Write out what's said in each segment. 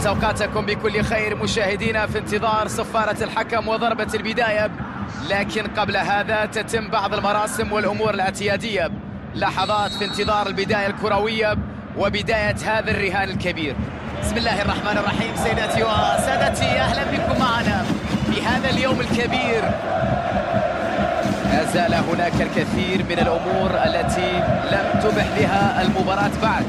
أوقاتكم بكل خير مشاهدينا في انتظار صفارة الحكم وضربة البداية، لكن قبل هذا تتم بعض المراسم والأمور الاعتيادية. لحظات في انتظار البداية الكروية وبداية هذا الرهان الكبير. بسم الله الرحمن الرحيم. سيداتي وسادتي، أهلا بكم معنا في هذا اليوم الكبير. لا زال هناك الكثير من الأمور التي لم تبح بها المباراة بعد.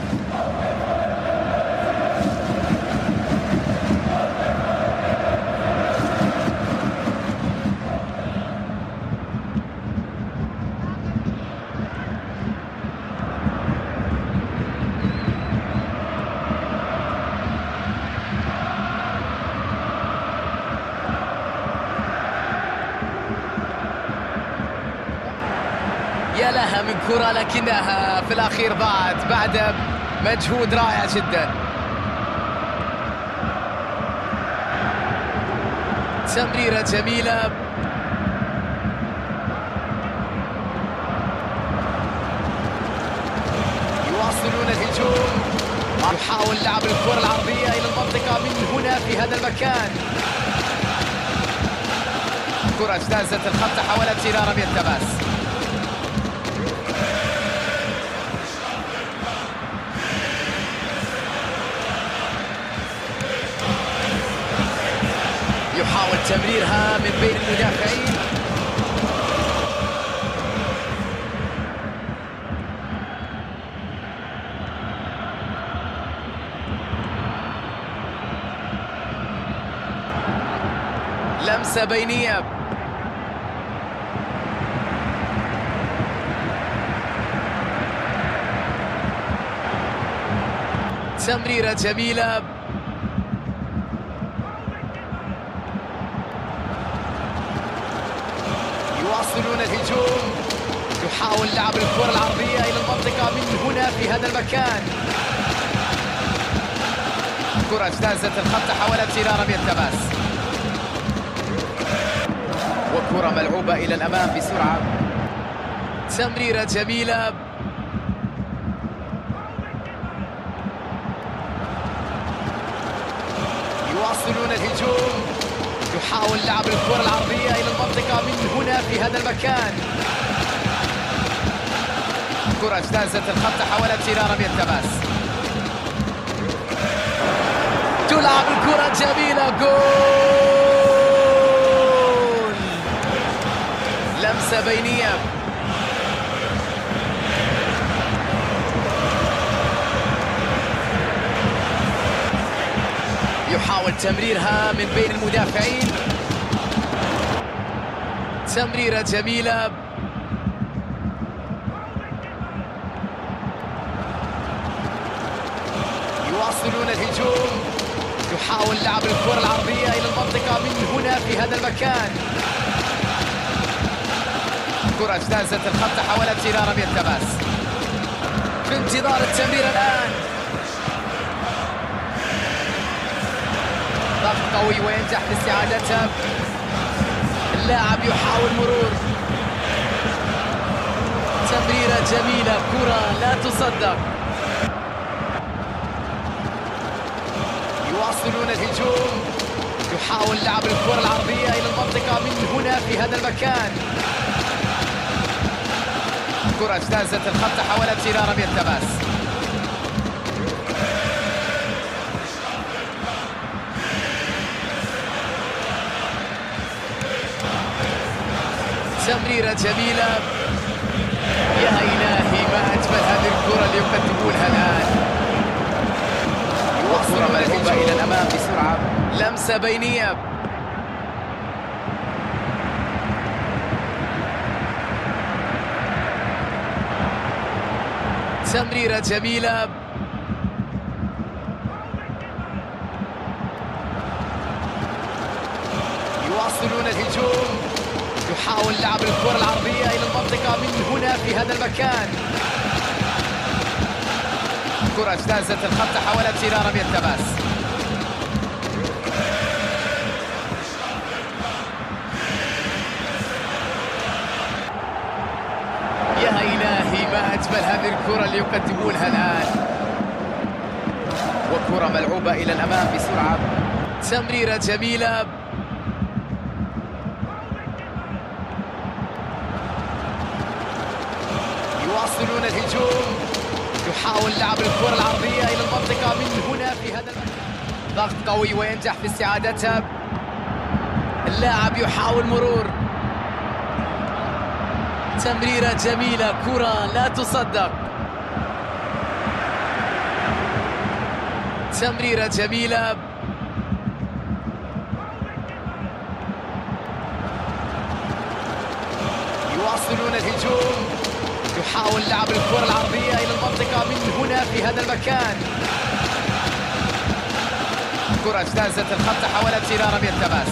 يا لها من كرة، لكنها في الأخير ضاعت بعد مجهود رائع جدا. تمريرة جميلة، يواصلون الهجوم، يحاول لعب الكرة العرضية إلى المنطقة من هنا في هذا المكان. كرة اجتازت الخط، حاولت إلى رمي التماس. يحاول تمريرها من بين المدافعين. لمسة بينية، تمريرة جميلة، يواصلون الهجوم، يحاول لعب الكرة العرضية إلى المنطقة من هنا في هذا المكان. كرة اجتازت الخط، حاولت إلى رمي التماس، وكرة ملعوبة إلى الأمام بسرعة. تمريرة جميلة، يواصلون الهجوم، يحاول لعب الكرة العرضية إلى المنطقة من هنا في هذا المكان. كرة اجتازت الخط، حاولت إلى رمي التماس، تلعب الكرة جميلة، جول! لمسة بينية، يحاول تمريرها من بين المدافعين. تمريرة جميلة، يواصلون الهجوم، يحاول لعب الكرة العرضية إلى المنطقة من هنا في هذا المكان. كرة اجتازت الخط، حاولت إلى رمي التماس، في انتظار التمرير الآن. ضغط قوي وينجح في استعادتها. اللاعب يحاول مرور، تمريرة جميلة، كرة لا تصدق. يواصلون الهجوم، يحاول لعب الكرة العرضية إلى المنطقة من هنا في هذا المكان. كرة اجتازت الخط، حاولت إلى رمي التماس، تمريرة جميلة. يا إلهي، ما أجمل هذه الكرة اللي يقدمونها الآن. وكرة ملعوبة إلى الأمام بسرعة. لمسة بينية، تمريرة جميلة، يواصلون الهجوم، يحاول لعب الكرة العرضية إلى المنطقة من هنا في هذا المكان. كرة اجتازت الخط، حاولت إلى رمي التماس، يا إلهي، ما أجمل هذه الكرة اللي يقدمونها الآن. وكرة ملعوبة إلى الأمام بسرعة. تمريرة جميلة. يواصلون الهجوم، يحاول لعب الكرة العرضية إلى المنطقة من هنا في هذا المكان. ضغط قوي وينجح في استعادتها. اللاعب يحاول مرور. تمريرة جميلة، كرة لا تصدق. تمريرة جميلة. يواصلون الهجوم، يحاول لعب الكرة العرضية إلى المنطقة من هنا في هذا المكان. كرة اجتازت الخط، حاولت إلى رمي التماس.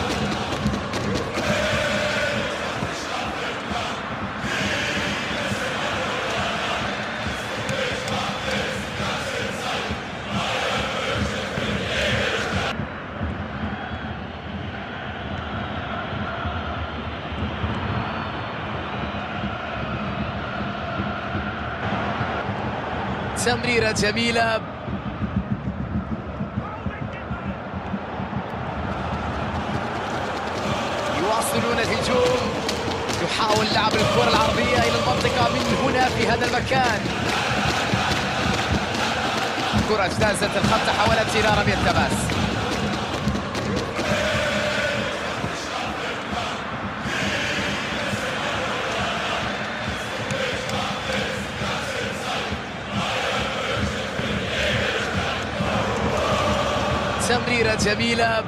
تمريرة جميلة. يواصلون الهجوم، يحاول لعب الكرة العرضية إلى المنطقة من هنا في هذا المكان. كرة اجتازت الخط، حاولت إلى رمي التماس. تمريرة جميلة.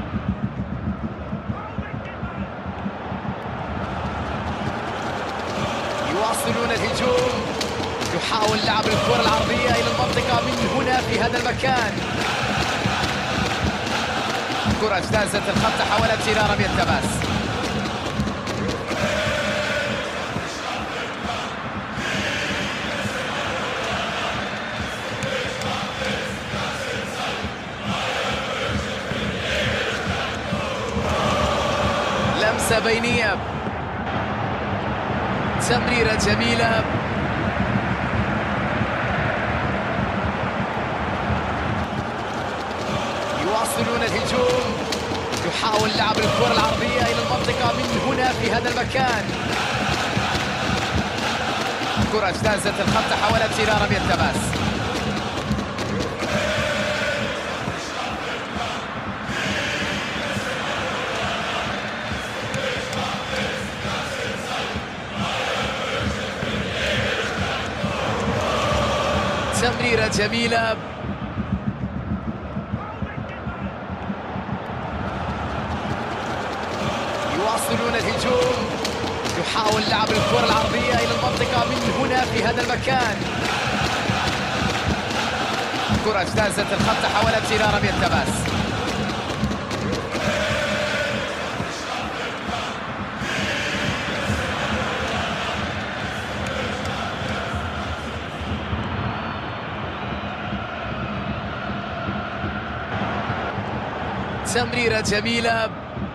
يواصلون الهجوم، يحاول لعب الكرة العرضية إلى المنطقة من هنا في هذا المكان. كرة اجتازت الخط، حاولت إلى رمي التماس. لمسة بينية. تمريرة جميلة. يواصلون الهجوم، يحاول لعب الكرة العرضية إلى المنطقة من هنا في هذا المكان. كرة اجتازت الخط، حاولت إلى رمي التماس. تمريرة جميلة. يواصلون الهجوم، يحاول لعب الكرة العرضية إلى المنطقة من هنا في هذا المكان. كرة اجتازت الخط، حاولت إلى رمي التماس. تمريرة جميلة.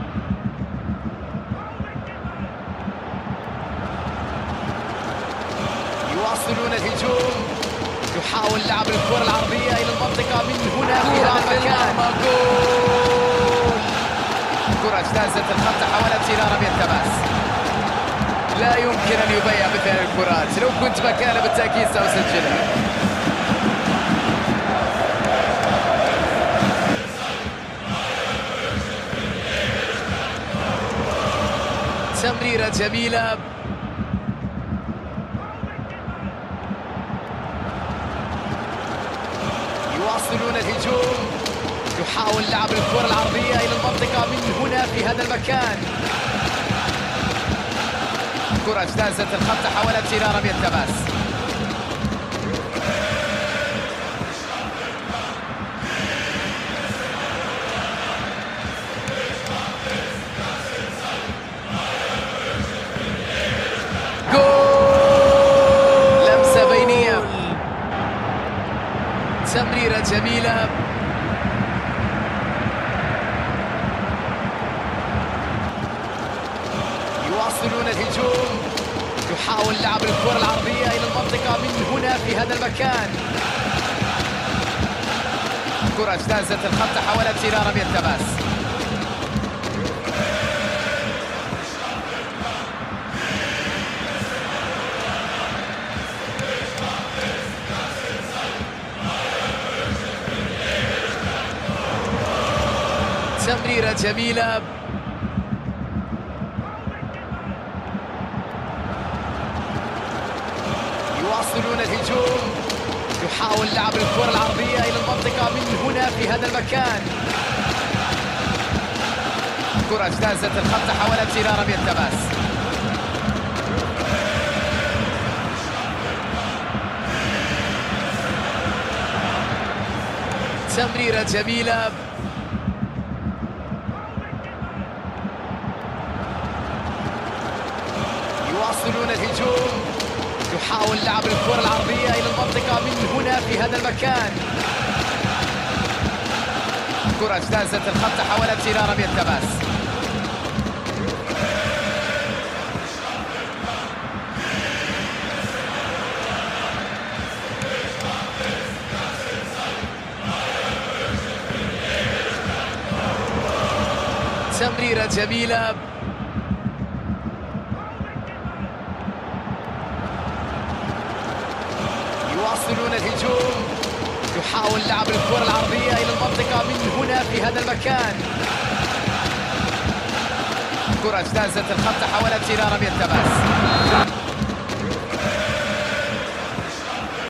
يواصلون الهجوم، يحاول لعب الكرة العرضية إلى المنطقة من هنا في هذا المكان. جول! كرة اجتازت الخط، حاولت إلى رمي التماس. لا يمكن أن يضيع مثل هذه الكرات، لو كنت مكانه بالتأكيد سأسجلها. تمريرة جميلة. يواصلون الهجوم، يحاول لعب الكرة العرضية إلى المنطقة من هنا في هذا المكان. كرة اجتازت الخط، حاولت إلى رمي التماس. تمريرة جميلة. يواصلون الهجوم، يحاول لعب الكرة العرضية إلى المنطقة من هنا في هذا المكان. كرة اجتازت الخط حولت إلى رمية تماس. تمريرة جميلة. يواصلون الهجوم، يحاول لعب الكرة العرضية إلى المنطقة من هنا في هذا المكان. كرة اجتازت الخط حولت إلى رمية تماس. تمريرة جميلة. يواصلون الهجوم، يحاول لعب الكرة العرضية إلى المنطقة من هنا في هذا المكان. كرة اجتازت الخط حولت إلى رمية تماس. تمريرة جميلة. يواصلون الهجوم، يحاول لعب الكرة العرضية إلى المنطقة من هنا في هذا المكان. كرة اجتازت الخط حولت إلى رمية تماس.